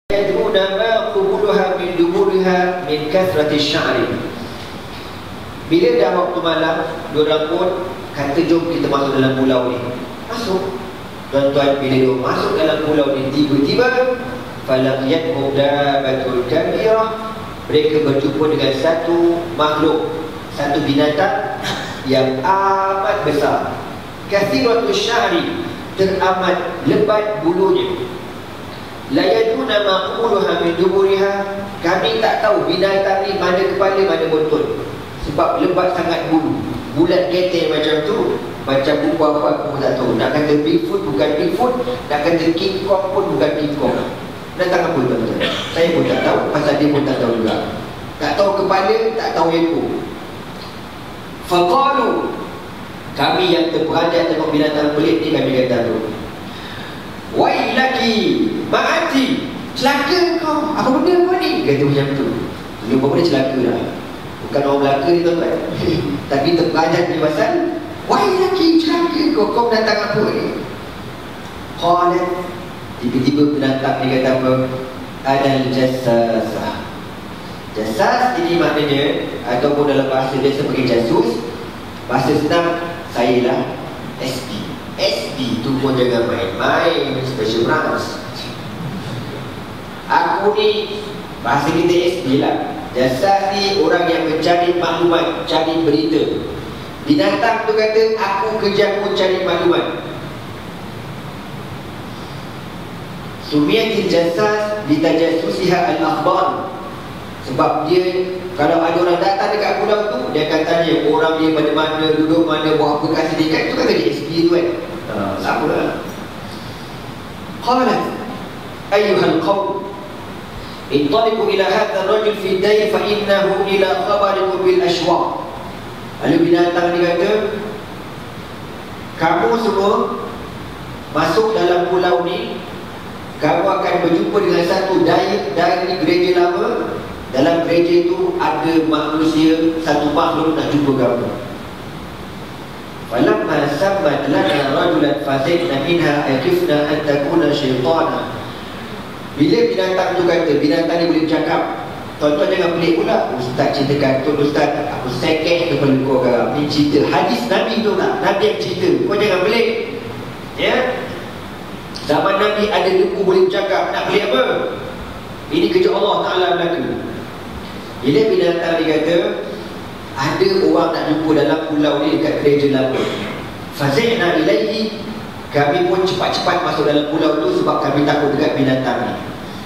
yadruna ma qubuluha min duburiha min kathrati sya'ri. Bila dah waktu malam, diorang pun kata jom kita masuk dalam pulau ni. Masuk. Tuan-tuan, bila dia masuk dalam pulau ni, tiba-tiba falaqiyatuhum dabbatul kabirah, mereka berjumpa dengan satu makhluk, satu binatang yang amat besar. Kathiratul sya'ri, teramat lebat bulunya. La yaduna ma quluha min duburiha, kami tak tahu binatang ni mana kepala mana buntut, sebab lebat sangat bulu. Bulat ketek macam tu, macam buku apa aku pun tak tahu. Nak kata Bigfoot bukan Bigfoot, nak kata King Kong pun bukan King Kong. Datang apa tuan-tuan? Saya pun tak tahu, pasal dia pun tak tahu juga. Tak tahu kepala, tak tahu ekor. Faqalu, kami yang terperanjat tengok binatang pelik ni, kami kata tu, wailaki ma'ati, celaka kau, apa benda kau ni? Kata macam tu. Dia apa benda celaka dah. Bukan orang Melaka ni tuan-tuan. Tapi terperanjat ni pasal wailaki, celaka kau, kau datang apa ni? Qalat, tiba-tiba binatang ni kata apa? Adal jassasah. Jassas ini maknanya, ataupun dalam bahasa dia sebagai jasus, bahasa senang, saya lah SD. SD tu pun jangan main-main, special branch. Aku ni, bahasa kita SD lah. Jassas ni orang yang mencari maklumat, cari berita. Binatang tu kata, aku kerja pun cari maklumat. Sumiyatil jassas litajassusiha al-akhbar. Sebab dia, kalau ada orang datang dekat pulau tu, dia akan tanya orang dia pada mana, duduk mana, buat apa kat sini. Kan tu kan tadi SP tu kan. Sama lah. Qalat ayyuhal qawm intaliqu ila hadha ar-rajul fi day fa innahu ila khabarikum bil ashwaq. Lalu binatang dia kata, kamu semua masuk dalam pulau ni, kamu akan berjumpa dengan satu dai dari gereja lama. Dalam gereja itu ada manusia, satu makhluk nak jumpa kamu. Falamma sammat lana rajulan fazidna minha akifna an takuna syaitana. Bila binatang tu kata, binatang ni boleh bercakap. Tuan-tuan jangan pelik pula, ustaz ceritakan, tuan ustaz, aku sekeh kepala kau sekarang. Ni cerita hadis Nabi tu tak? Nabi yang cerita, kau jangan pelik. Ya? Zaman Nabi ada lembu boleh bercakap, nak pelik apa? Ini kerja Allah Ta'ala berlaku. Bila binatang dia kata, ada orang nak jumpa dalam pulau ni dekat gereja lama. Fazina ilaihi, kami pun cepat-cepat masuk dalam pulau tu sebab kami takut dekat binatang ni.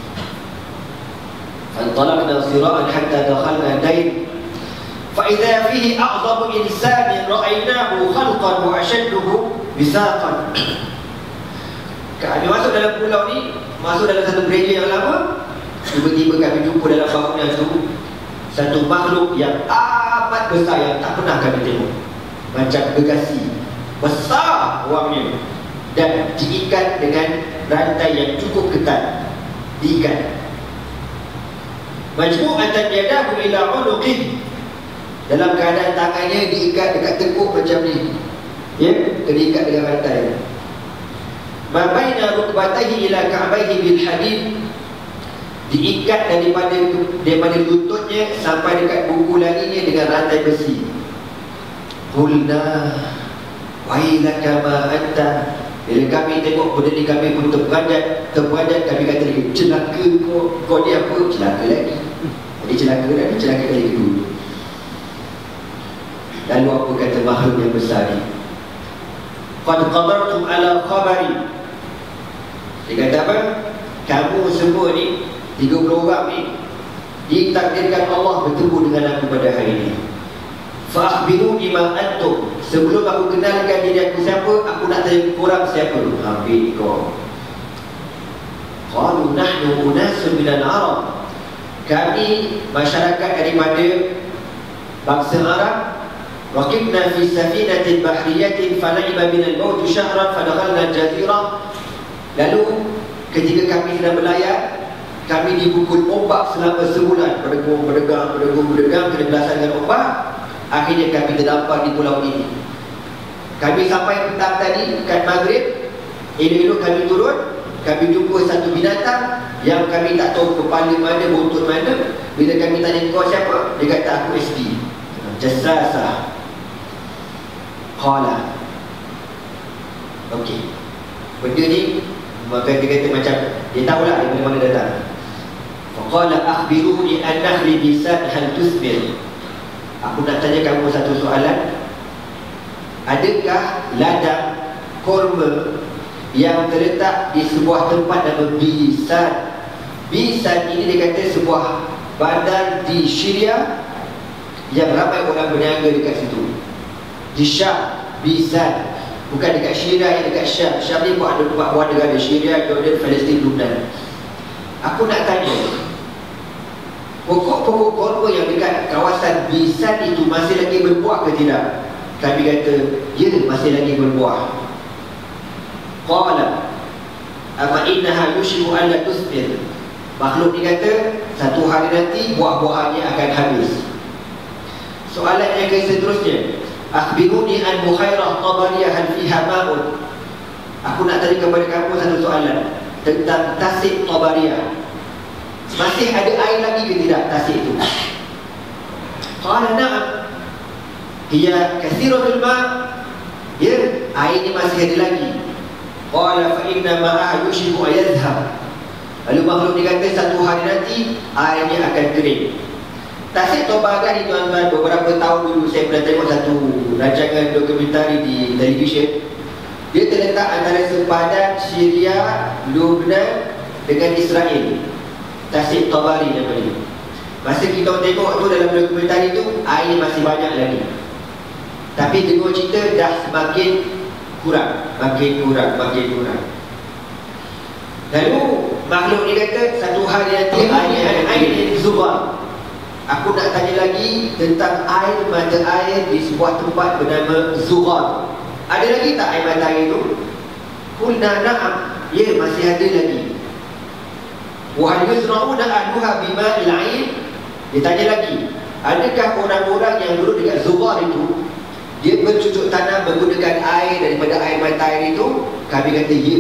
Fantalaqna sira'an hatta dakhalna dayn fa idza fihi a'zamu insanin ra'aynahu khalqan wa ashadduhu bisaqan. Kami masuk dalam pulau ni, masuk dalam satu gereja yang lama. Tiba-tiba kami jumpa dalam bangunan tu satu makhluk yang amat besar yang tak pernah kami tengok. Macam gergasi, besar orangnya, dan diikat dengan rantai yang cukup ketat. Diikat. Majmu'atan yadahu ila unuqih, dalam keadaan tangannya diikat dekat tekuk macam ni. Ya, terikat dengan rantai. Ma baina rukbatayhi ila ka'bayhi bil hadid, diikat daripada lututnya sampai dekat buku larinya dengan rantai besi. Qulna wailaka ma anta. Bila kami tengok benda ni, kami pun terperanjat. Kami kata lagi, celaka kau ni apa? Celaka lagi. Jadi celaka dah, dia celaka kali kedua. Lalu apa kata makhluk yang besar ni? Qad qadartum ala khabari. Dia kata apa? Kamu semua ni, 30 orang ni, ditakdirkan Allah bertemu dengan aku pada hari ini. Fa'akhbiruni ma antum. Sebelum aku kenalkan diri aku siapa, aku nak tanya korang siapa. Habis kau. Qalu nahnu unasun minal Arab. Kami masyarakat daripada bangsa Arab. Raqibna fi safinatin bahriyatin fala'iba minal mawtu syahran fadakhalna al-jazirah. Lalu ketika kami sedang berlayar, kami dipukul ombak selama sebulan. Berdegang, kena belasah dengan ombak. Akhirnya kami terdampar di pulau ini. Kami sampai petang tadi, kat maghrib, elok-elok kami turun. Kami jumpa satu binatang yang kami tak tahu kepala mana, buntut mana. Bila kami tanya kau siapa, dia kata aku SD. Jassasah. Qala. Okey. Benda ni, maka dia kata macam, dia tahulah dari mana datang. Faqala akhbiruni an nakhli bisan hal tusbir. Aku nak tanya kamu satu soalan. Adakah ladang kurma yang terletak di sebuah tempat nama Bisan? Bisan ini dia kata sebuah bandar di Syria yang ramai orang berniaga dekat situ. Di Syam, Bisan. Bukan dekat Syria, yang dekat Syam. Syam ni pun ada 4 buah negara: Syria, Jordan, Palestin, Lebanon. Aku nak tanya, pokok-pokok kurma yang dekat kawasan Bisan itu masih lagi berbuah ke tidak? Kami kata, ya, masih lagi berbuah. Qala amma innaha yushibu an la tusbir. Makhluk ni kata, satu hari nanti buah-buahannya akan habis. Soalan yang seterusnya, akhbiruni an Bukhairah Tabariyah hal fiha ma'un. Aku nak tanya kepada kamu satu soalan tentang Tasik Tabariyah. Masih ada air lagi ke tidak Tasik itu? Qala na'am. Hiya kathiratul ma'. Ya, airnya masih ada lagi. Qala fa inna ma'aha yushibu ayadhhab. Lalu makhluk ni kata, satu hari nanti airnya akan kering. Tasik Tabariyah ni tuan-tuan, beberapa tahun dulu saya pernah tengok satu rancangan dokumentari di televisyen. Dia terletak antara sempadan Syria, Lebanon dengan Israel. Tasik Tabariyah namanya. Masa kita tengok tu dalam dokumentari tu, air masih banyak lagi. Tapi dengar cerita dah semakin kurang, makin kurang. Lalu makhluk ni kata, satu hari nanti air zubar. Aku nak tanya lagi tentang air, mata air di sebuah tempat bernama Zuhar. Ada lagi tak air mata air itu? Qulna na'am. Ya, masih ada lagi. Wa hal yuzra'una ahluha bima'il 'ain. Dia tanya lagi, adakah orang-orang yang duduk dekat Zuhar itu dia bercucuk tanam menggunakan air daripada air mata air itu? Kami kata ya.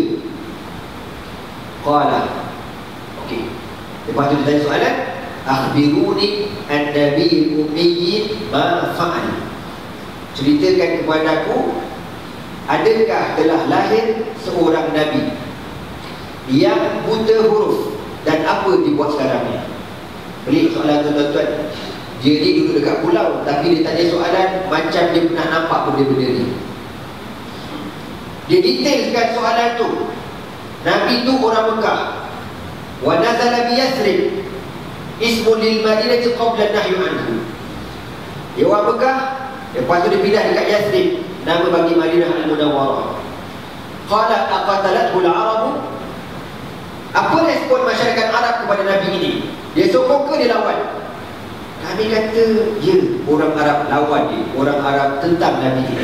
Qala. Okey. Lepas tu dia tanya soalan, akhbiruni an-nabiyil ummi ma fa'al. Ceritakan kepada aku, adakah telah lahir seorang nabi yang buta huruf dan apa dibuat sekarang ni? Pelik soalan tu tuan-tuan. Dia ni duduk dekat pulau, tapi dia tanya soalan macam dia pernah nampak benda-benda ni. Dia detailkan soalan tu. Nabi tu orang Mekah. Wa nazala bi Yathrib, ismun lil madinati qabla an-nahyu anhu. Dia orang Mekah, lepas tu dia pindah dekat Yathrib, nama bagi Madinah Al-Munawwarah. Qala aqatalathu al-arabu. Apa respon masyarakat Arab kepada Nabi ini? Dia sokong ke dia lawan? Kami kata, ya, orang Arab lawan dia. Orang Arab tentang Nabi ini.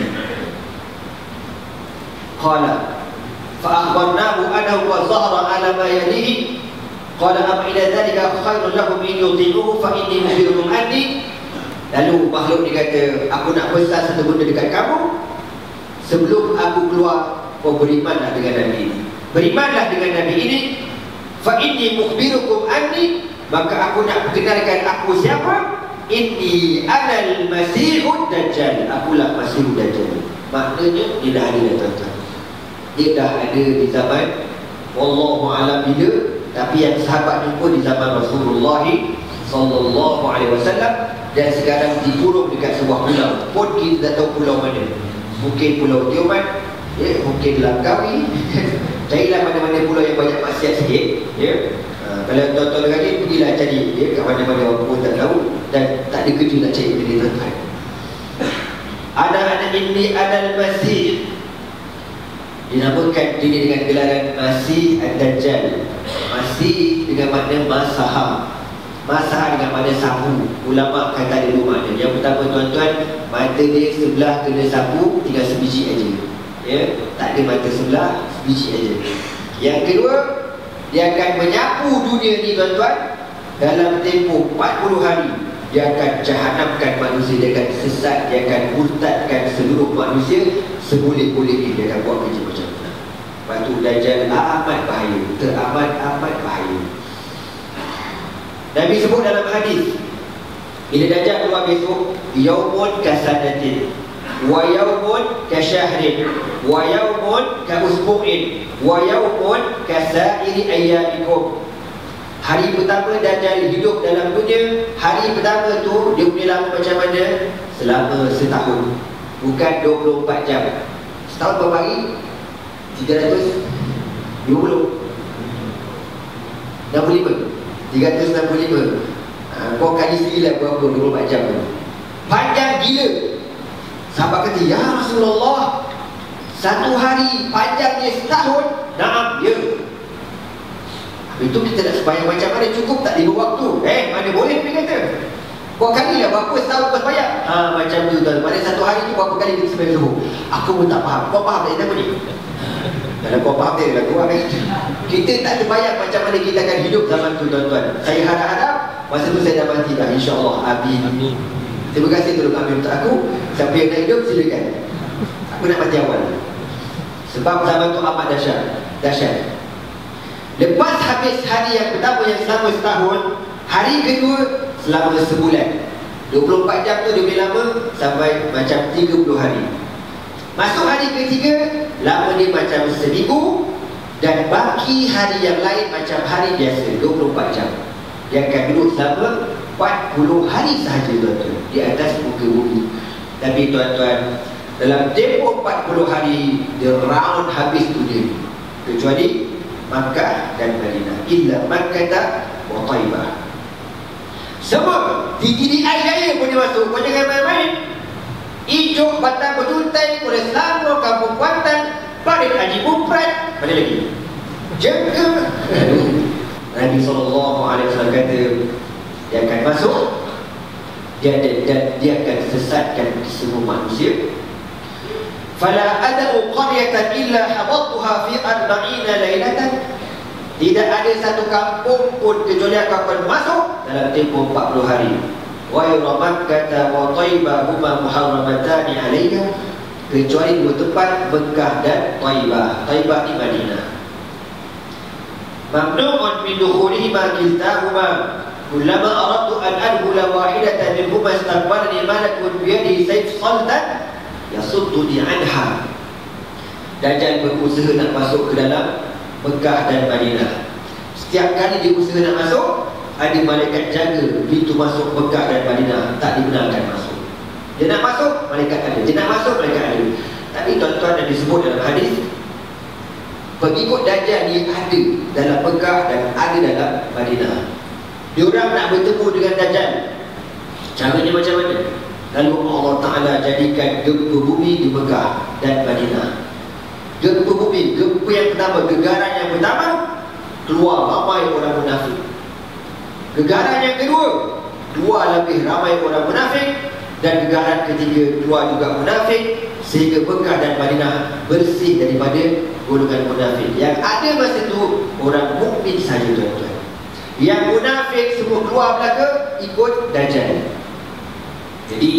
Qala fa'akhbarnahu annahu wa zahra ala ma yalihi. Qala am ila dhalika khairun lahum in yuti'uhu fa inni mukhbirukum anni. Lalu makhluk ni kata, aku nak pesan satu benda dekat kamu. Sebelum aku keluar, kau berimanlah dengan Nabi ini. Berimanlah dengan Nabi ini. Fa inni mukhbirukum anni. Maka aku nak perkenalkan aku siapa. Inni anal masihud dajjal. Akulah masihud dajjal. Maknanya dia dah ada dah tuan-tuan. Dia dah ada di zaman wallahu alam bila. Tapi yang sahabat jumpa di zaman Rasulullah sallallahu alaihi wasallam. Dan sekarang dikurung dekat sebuah pulau. Pun kita tak tahu pulau mana. Mungkin Pulau Tioman, ya, mungkin Langkawi. Carilah mana-mana pulau yang banyak maksiat sikit, ya. Kalau tuan-tuan lagi, pergilah cari, ya, kat mana-mana orang pun tak tahu. Dan tak ada kerja nak cari benda tuan-tuan. Anak-anak ini adal masih. Dinamakan diri dengan gelaran Masih Ad-Dajjal. Masih dengan makna Masaham. Masah dengan makna sapu. Ulama kata ada 2 makna. Yang pertama tuan-tuan, mata dia sebelah kena sapu, tinggal sebiji aja, ya, tak ada mata sebelah, sebiji aja. Yang kedua, dia akan menyapu dunia ni tuan-tuan. Dalam tempoh 40 hari dia akan jahanamkan manusia. Dia akan sesat, dia akan murtadkan seluruh manusia. Seboleh-boleh dia akan buat kerja macam mana. Lepas tu Dajjal amat bahaya, teramat-amat bahaya. Nabi sebut dalam hadis, bila Dajjal keluar besok, yaumun kasadatin, wa yaumun kasyahrin, wa yaumun kausbu'in, wa yaumun kasairi ayyamikum. Hari pertama Dajjal hidup dalam dunia, hari pertama tu dia boleh lama macam mana? Selama setahun, bukan 24 jam. Setahun berapa hari? 365 365. Kau kali sendiri lah berapa 24 jam tu. Panjang gila. Sahabat kata, ya Rasulullah, satu hari panjangnya setahun. Naam, ya. Itu kita nak sembahyang macam mana? Cukup tak 5 waktu? Mana boleh dia kata. Kau kali lah berapa setahun kau sembahyang? Macam tu tuan. Mana satu hari tu berapa kali kita sembahyang zuhur? Aku pun tak faham. Kau faham tak apa ni? Kalau kau faham dia lah keluar kan. Kita tak terbayang macam mana kita akan hidup zaman tu tuan-tuan. Saya harap-harap masa tu saya dah mati dah, insya-Allah. Amin. Terima kasih tolong ambil untuk aku. Siapa yang nak hidup silakan. Aku nak mati awal. Sebab zaman tu amat dahsyat. Lepas habis hari yang pertama yang selama setahun, hari kedua selama sebulan. 24 jam tu dia boleh lama sampai macam 30 hari. Masuk hari ketiga, lama dia macam seminggu. Dan baki hari yang lain macam hari biasa, 24 jam. Dia akan duduk selama 40 hari sahaja tuan-tuan di atas muka bumi. Tapi tuan-tuan, dalam tempoh 40 hari dia round habis dunia, kecuali Makkah dan Madinah. Illa Makkah wa Taibah. Semua di air pun dia masuk. Kau jangan main-main. Ijuk, Batang Berjuntai, Kuala Selangor, Kampung Kuantan, Parit Haji Mufrad, mana lagi? Jaga. Nabi SAW kata, dia akan masuk, dia akan sesatkan semua manusia. Fala ada'u qaryatan illa hadattuha fi 40 lailatan. Tidak ada satu kampung pun kecuali akan masuk dalam tempoh 40 hari. Wa yura Makkah wa Taibah huma muharramatani 'alayha, kecuali dua tempat, Mekah dan Taibah. Taibah di Madinah. Mamnu'un min dukhulihima kiltahuma. Kullama aradtu an adkhula wahidatan minhuma istaqbalani malakun biyadihi sayf saltan yasudduni anha. Dajjal berusaha nak masuk ke dalam Mekah dan Madinah. Setiap kali dia usaha nak masuk, ada malaikat jaga pintu masuk Mekah dan Madinah, tak dibenarkan masuk. Dia nak masuk, malaikat ada. Dia nak masuk, malaikat ada. Tapi tuan-tuan, yang disebut dalam hadis, pengikut Dajjal ni ada dalam Mekah dan ada dalam Madinah. Diorang nak bertemu dengan Dajjal. Caranya macam mana? Lalu Allah Ta'ala jadikan gempa bumi di Mekah dan Madinah. Gempa bumi, gempa yang pertama, gegaran yang pertama, keluar ramai orang munafik. Gegaran yang kedua, keluar lebih ramai orang munafik. Dan gegaran ketiga, keluar juga munafik. Sehingga Mekah dan Madinah bersih daripada golongan munafik. Yang ada masa itu orang mukmin saja tuan-tuan. Yang munafik semua keluar belaka, ikut Dajjal. Jadi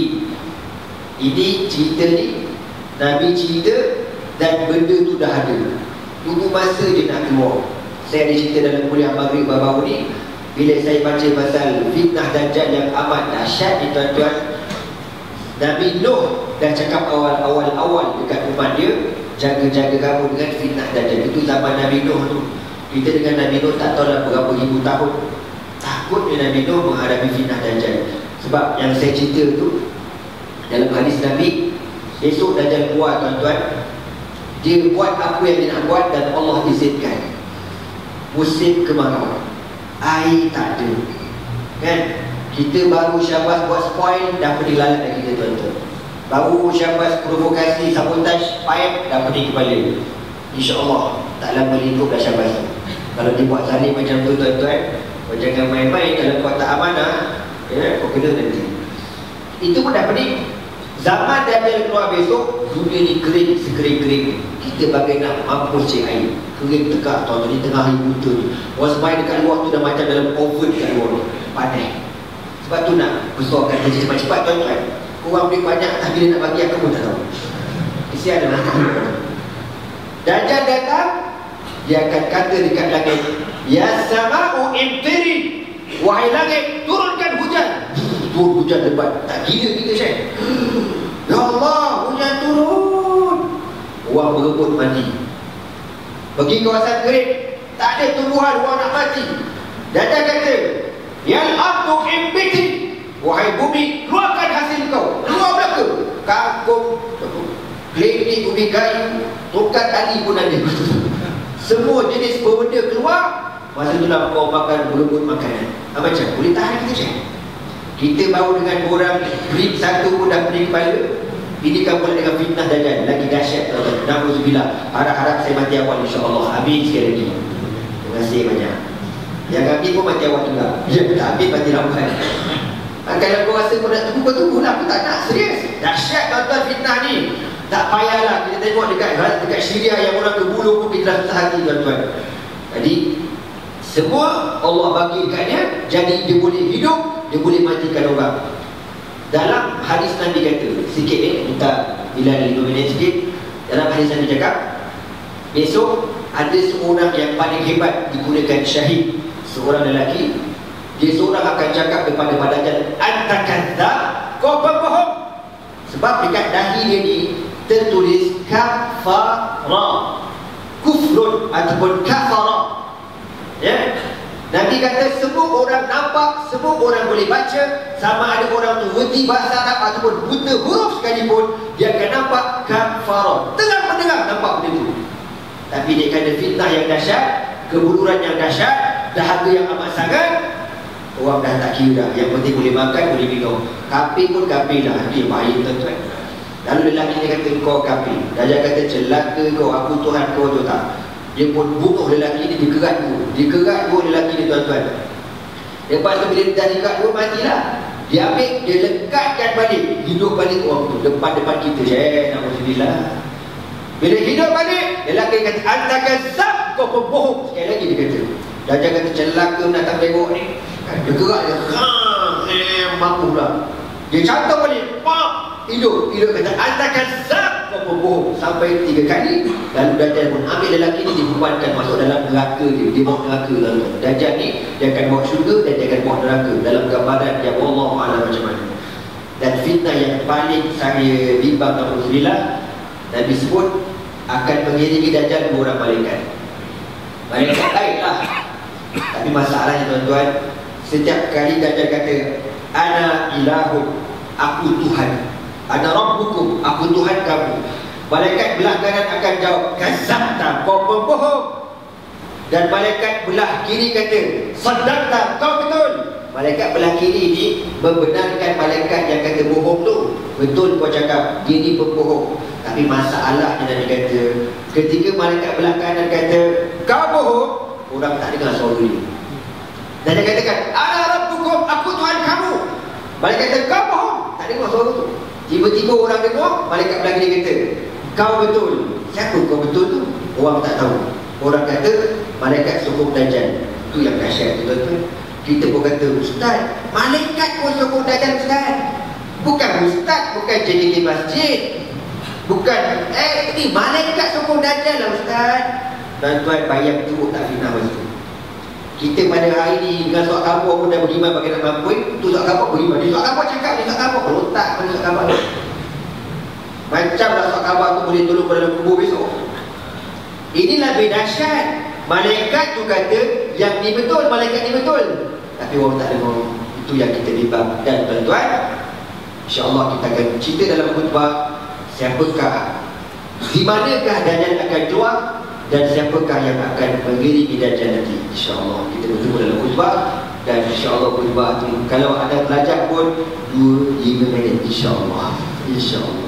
ini cerita ni, Nabi cerita dan benda tu dah ada. Tunggu masa dia nak keluar. Saya ada cerita dalam kuliah Maghrib baru-baru ni, bila saya baca pasal fitnah Dajjal yang amat dahsyat ni tuan-tuan. Nabi Nuh dah cakap awal-awal dekat umat dia, jaga-jaga kamu dengan fitnah Dajjal. Itu zaman Nabi Nuh tu. Kita dengan Nabi Nuh tak tahu lah berapa ribu tahun. Takutnya Nabi Nuh menghadapi fitnah Dajjal. Sebab yang saya cerita tu dalam hadis Nabi, besok Dajjal keluar tuan-tuan, dia buat apa yang dia nak buat dan Allah izinkan. Musim kemarau, air tak ada, kan? Kita baru Syahbaz buat spoil, dah pening lalat lagi kita tuan-tuan. Baru Syahbaz provokasi sabotaj pipe, dah pening kepala. InsyaAllah tak lama lingkup dah Syahbaz. Kalau dia buat zalim macam tu tuan-tuan, kau jangan main-main. Kalau kau tak amanah, ya, kau kena nanti. Itu pun dah pening. Zaman Dajjal keluar besok, dunia ni kering, sekering-kering. Kita bagai nak mampus cik air. Kering tekak tuan-tuan, di tengah hari buta ni. Orang semai dekat luar tu dah macam dalam oven dekat luar ni. Panas. Sebab tu nak besarkan kerja cepat-cepat tuan-tuan. Orang beli banyak, tapi bila nak bagi aku pun tak tahu. Isi ada masalah. Dajjal datang, dia akan kata dekat langit, ya sama'u imtiri. wahai langit, turunkan hujan. Turun hujan lebat. Tak gila kita Syekh. Ya Allah, hujan turun. Orang berebut mandi. Pergi kawasan kering, tak ada tumbuhan, orang nak mati. Dajjal kata, ya ardu imbiti, wahai bumi, keluarkan hasil kau. Keluar belaka. Kangkung, keledi, ubi kayu, tokat tali pun ada. Semua jenis benda keluar. Masa itulah kau makan berebut makanan. Macam boleh tahan kita Syekh? Kita baru dengan orang grip satu pun dah pening kepala. Ini kan pula dengan fitnah Dajjal. Lagi dahsyat tuan-tuan. Na'udzubillah. Harap-harap saya mati awal insya-Allah. Amin sekali lagi. Terima kasih banyak. Yang kami pun mati awal juga. Ya, tak habis mati lambat. Kalau kau rasa kau nak tunggu, kau tunggulah. Aku tak nak, serius. Dahsyat tuan-tuan fitnah ni. Tak payahlah kita tengok dekat Syria yang orang berbulu pun kita dah susah hati tuan-tuan. Jadi semua Allah bagi dekatnya. Jadi dia boleh hidup, dia boleh matikan orang. Dalam hadis Nabi kata, sikit minta Bilal 5 minit sikit. Dalam hadis Nabi cakap, besok ada seorang yang paling hebat digunakan syahid, seorang lelaki. Dia seorang akan cakap kepada Dajjal, anta kadzdzab, kau berbohong. Sebab dekat dahi dia ni tertulis kafara, kufrun ataupun kafara. Ya, Nabi kata semua orang nampak, semua orang boleh baca. Sama ada orang tu reti bahasa Arab ataupun buta huruf sekalipun, dia akan nampak kafara. Tengah mendengar nampak benda tu. Tapi dia kena fitnah yang dahsyat, kebuluran yang dahsyat, dahaga yang amat sangat. Orang dah tak kira dah. Yang penting boleh makan, boleh minum. Kafir pun kafir lah. Dia baik tuan-tuan. Lalu lelaki dia kata kau kafir. Dajjal kata celaka kau, aku Tuhan kau tu tak. Dia pun bunuh lelaki ni, dia kerat dua. Dia kerat dua lelaki ni tuan-tuan. Lepas tu bila dia dah kerat dua, matilah. Dia ambil, dia lekatkan balik, hidup balik orang tu depan-depan kita. Na'udzubillah. Bila hidup balik, lelaki kata anta kadzdzab, kau pembohong. Sekali lagi dia kata. Dajjal kata celaka nak tak tengok ni. Dia gerak dia mampu pula. Dia cantum balik, pak, hidup kata anta kadzdzab, kau pembohong. Sampai 3 kali. Lalu Dajjal pun ambil lelaki ni, dibebankan masuk dalam neraka dia. Dia bawa neraka lalu. Dajjal ni dia akan bawa syurga dan dia akan bawa neraka. Dalam gambaran yang Allah Alam macam mana. Dan fitnah yang paling saya bimbang Alhamdulillah, Nabi sebut akan mengiringi Dajjal 2 orang malaikat. Malaikat baiklah. Tapi masalahnya tuan-tuan, setiap kali Dajjal kata ana ilahun, aku Tuhan, ana rabbukum, aku Tuhan kamu, malaikat belah kanan akan jawab kadzabta, kau pembohong. Dan malaikat belah kiri kata saddaqta, kau betul. Malaikat belah kiri ni membenarkan malaikat yang kata bohong tu. Betul kau cakap, dia ni pembohong. Tapi masalahnya Nabi kata, ketika malaikat belah kanan kata kau bohong, orang tak dengar suara dia. Dan dia katakan ana rabbukum, aku Tuhan kamu. Malaikat kata kau bohong, tak dengar suara tu. Tiba-tiba orang dengar, malaikat belah kiri kata kau betul. Siapa kau betul tu? Orang tak tahu. Orang kata malaikat sokong Dajjal. Itu yang dahsyat tuan-tuan. Kita pun kata ustaz, malaikat pun sokong Dajjal ustaz. Bukan ustaz, bukan JDK masjid, bukan ni malaikat sokong Dajjal lah ustaz. Tuan-tuan bayang teruk tak fitnah masa tu. Kita pada hari ni dengan suat khabar pun dah beriman bagi nak mampu. Tu suat khabar beriman, dia suat khabar cakap, dia suat khabar letak pada suat khabar. Macam lah suat khabar tu boleh tolong pada dalam kubur besok. Inilah lebih dahsyat. Malaikat tu kata yang ni betul, malaikat ni betul. Tapi orang tak dengar. Itu yang kita bimbang. Dan tuan-tuan, insya-Allah kita akan cerita dalam khutbah siapakah, di manakah Dajjal akan keluar dan siapakah yang akan mengiringi Dajjal nanti. InsyaAllah kita bertemu dalam khutbah. Dan insyaAllah khutbah tu kalau ada pelajar pun 2-5 minit insyaAllah. InsyaAllah.